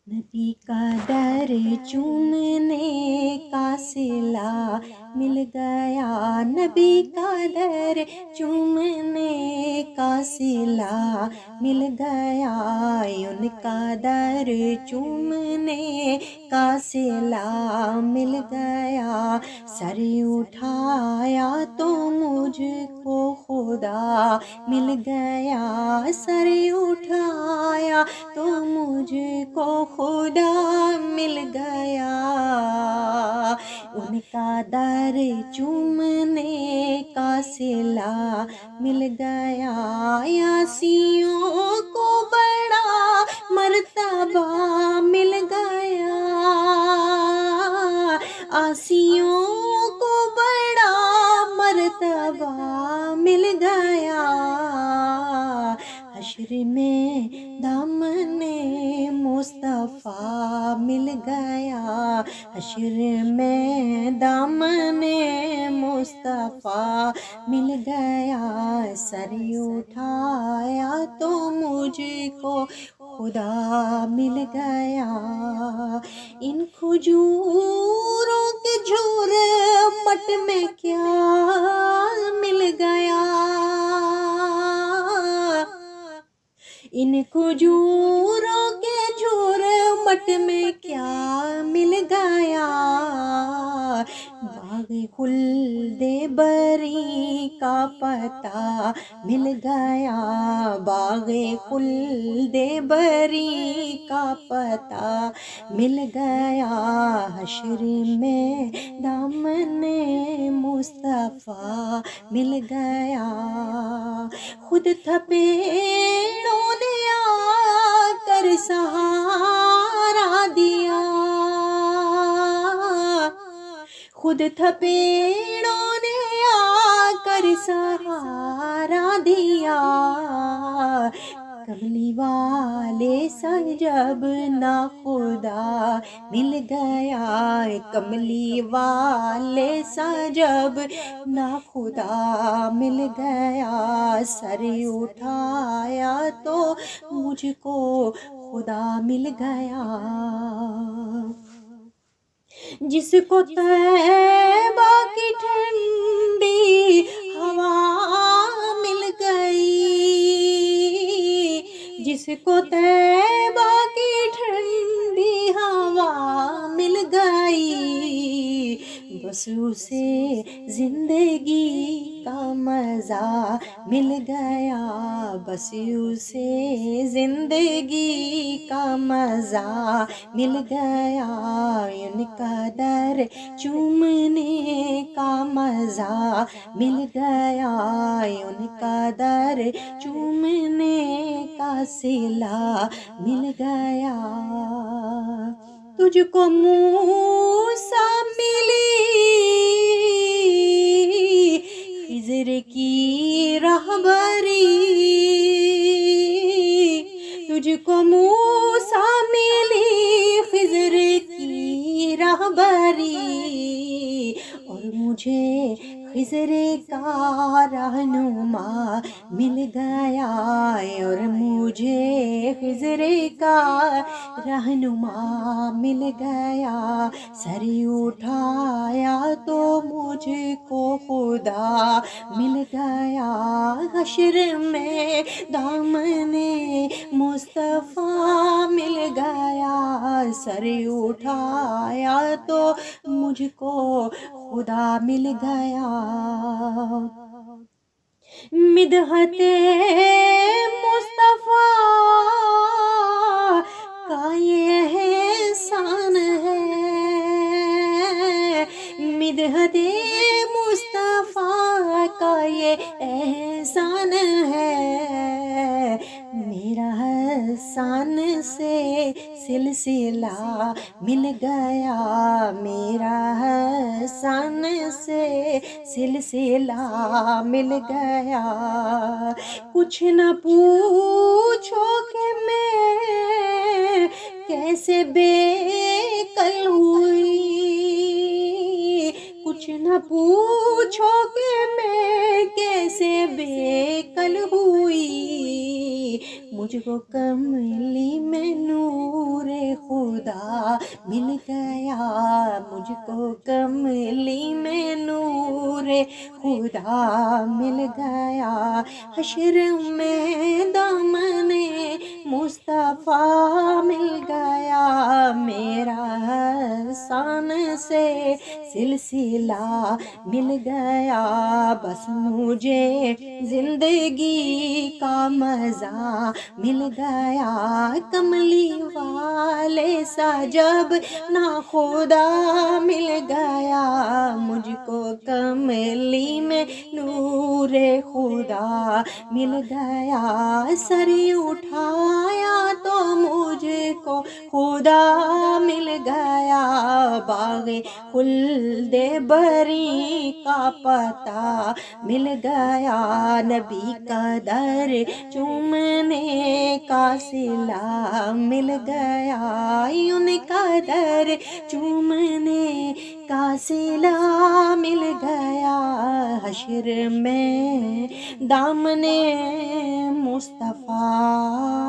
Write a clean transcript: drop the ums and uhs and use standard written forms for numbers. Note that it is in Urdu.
نبی کا در چومنے کا صلہ مل گیا، نبی کا در چومنے کا صلہ مل گیا، ان کا در چومنے کا صلہ مل گیا، سر اٹھایا تو مجھ کو خدا مل گیا، سر اٹھایا تو مجھ کو خدا مل گیا، ان کا در چومنے کا صلہ مل گیا، یاسیوں کو بڑا مرتبہ مل گیا، آسیوں کو بڑا مرتبہ مل گیا، حشر میں دامن مصطفیٰ مل گیا، حشر میں دامن مصطفیٰ مل گیا، سر اٹھایا تو مجھ کو خدا مل گیا، ان کھجوروں کے جھرمٹ میں کیا مل گیا، ان کھجوروں کے جھرمٹ میں کیا مل گیا، باغ خلد بری کا پتہ مل گیا، باغ خلد بری کا پتہ مل گیا، حشر میں دامن مصطفیٰ مل گیا، خود تھا پیڑوں نے آ کر سہارا دیا، خود تھا پیڑوں نے آ کر سہارا دیا، کملی والے سا جب نا خدا مل گیا، کملی والے سا جب نا خدا مل گیا، سر اٹھایا تو مجھ کو خدا مل گیا، جس کو طیبہ کی ٹھنڈی ہوا مل گئی، جس کو طیبہ کی ٹھنڈی ہوا مل گئی، بس اسے زندگی کا مزہ مل گیا، بس اسے زندگی کا مزہ مل گیا، ان کا در چومنے کا مزہ مل گیا، ان کا در چومنے کا صلہ مل گیا، تجھ کو موسیٰ ملی خضر کی رہبری، تجھ کو موسیٰ ملی خضر کی رہبری، اور مجھے خضر کا رہنما مل گیا، اور مجھے خضر کا رہنما مل گیا، سر اٹھایا تو مجھ کو خدا مل گیا، حشر میں دامن مصطفیٰ مل گیا، سر اٹھایا تو مجھ کو خدا مل گیا، مدحت مصطفیٰ کا یہ احسان ہے، مدحت مصطفیٰ کا یہ احسان ہے، میرا حسان سے سلسلہ مل گیا، میرا حسان سے سلسلہ مل گیا، کچھ نہ پوچھو کہ میں کیسے بے کل ہوئی، کچھ نہ پوچھو کہ میں کیسے بے کل ہوئی، مجھ کو کملی میں نور مل گیا مجھ کو کملی میں نور خدا مل گیا حشر میں دامن مصطفیٰ مل گیا میرا حسن سے سلسلہ مل گیا بس مجھے زندگی کا مزہ مل گیا کملی والے سا جب نا خدا مل گیا مجھ کو کملی میں نور خدا مل گیا سر اٹھایا تو مجھ کو خدا مل گیا باغ خلد بری کا پتہ مل گیا نبی کا در چومنے کا صلہ مل گیا ان کا در چومنے کا صلہ مل گیا حشر میں دامن مصطفیٰ